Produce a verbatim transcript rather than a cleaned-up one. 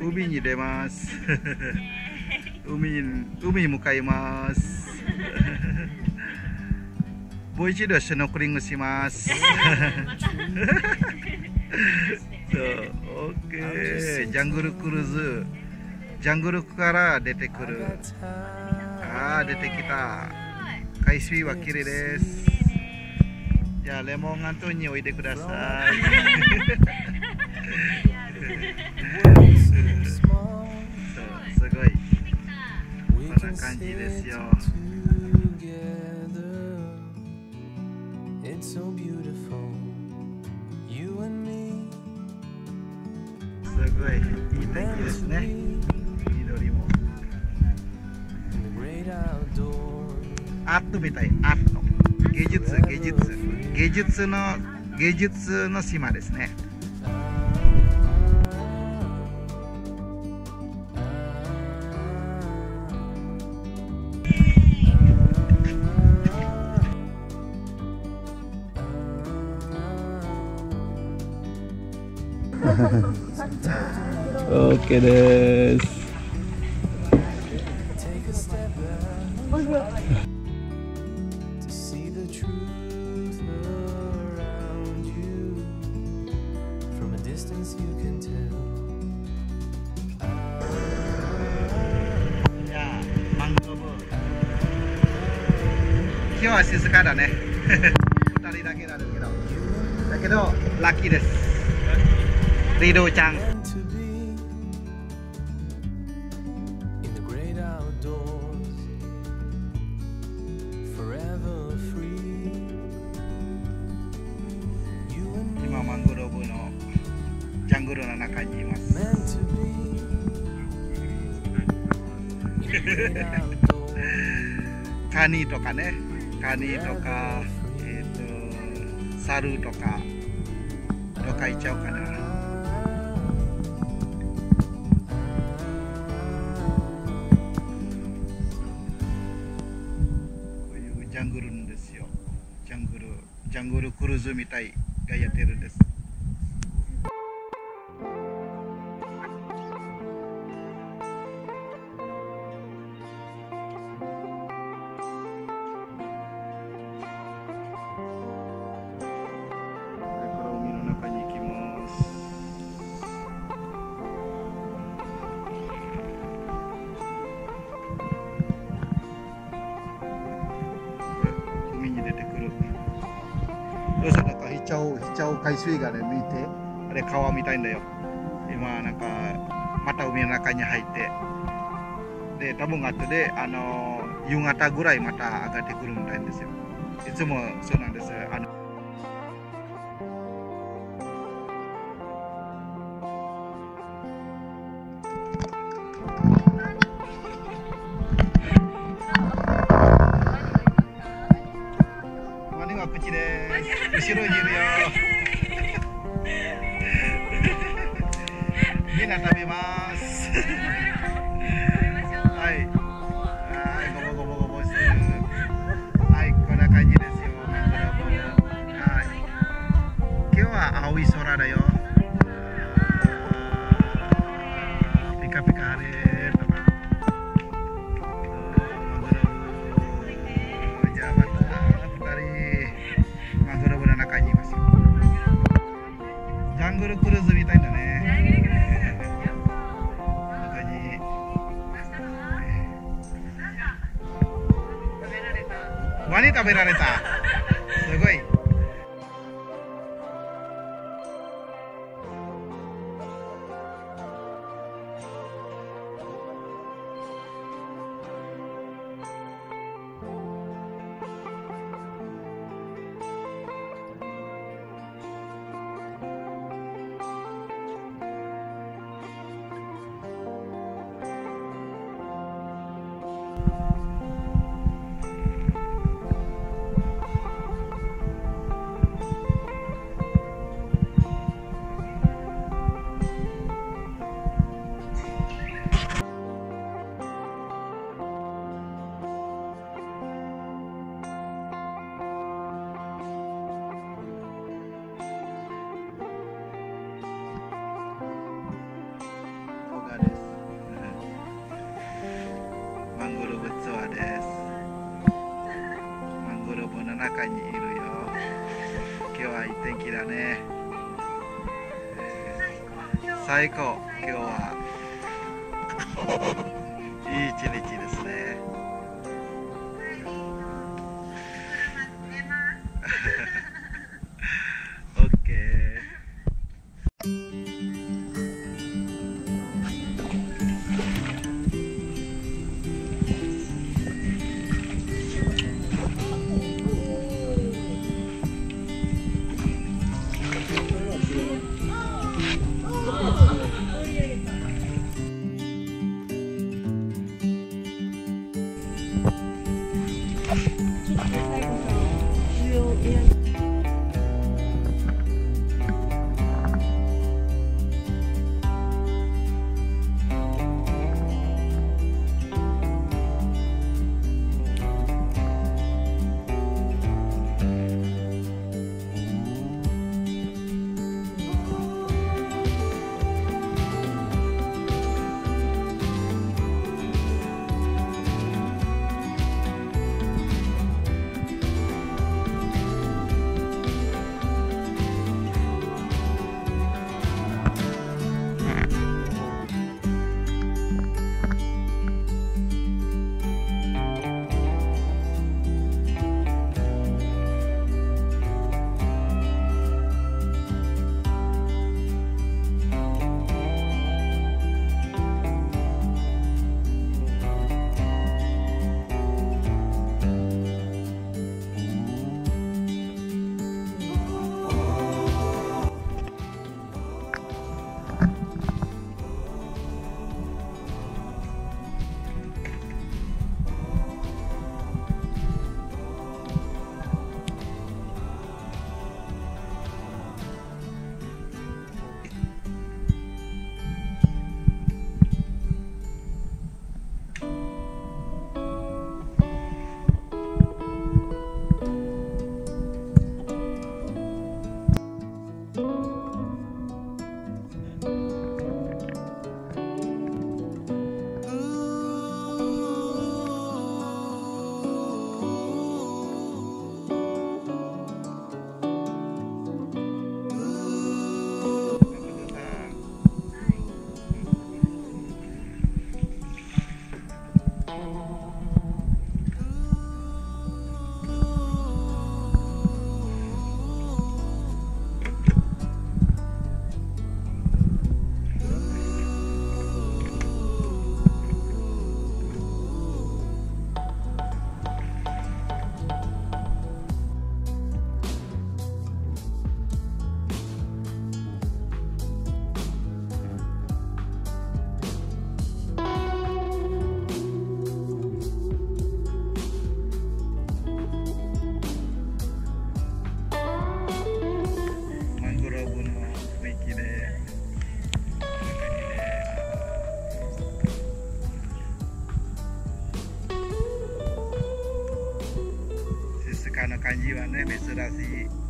海に出ます。海に、海に向かいます。もう一度シュノーケリングします。そう、オッケー。ジャングルクルーズ。ジャングルから出てくる。ああ、出てきた。海水は綺麗です。じゃあレモンアントにおいでください。そう、すごい。こんな感じですよ。すごいいい天気ですね。緑も。アートみたい、アート。芸術、芸術、芸術の芸術の島ですね。オッケーです。今日は静かだね。ふたりだけなんだけど。だけどラッキーです。リドちゃん。今マングローブのジャングルの中にいます。カニとかね、カニとか、えっと、サルとか、どっか行っちゃおうかな。こういうジャングルんですよ。ジャングル、ジャングルクルーズみたいがやってるんです。どうせなんかヒチャオ、ヒチャオ海水がね、見て、あれ川みたいんだよ。今なんかまた海の中に入って、で多分後であの夕方ぐらいまた上がってくるみたいんですよ。いつもそうなんです。あのワニは口です。後ろにいるよ。みんな食べます。はい。はい、ごぼごぼごぼす。はい、こんな感じですよ。はい。今日は青い空だよ。ピカピカ晴れとか。じゃあまたふたりマグロブの中にいますよ。ジャングルクルーズみたいだね。ワニ食べられた。すごい。 中にいるよ。今日はいい天気だね。えー、最高。今日はいい一日ですね。オッケー。感じはね、珍しい。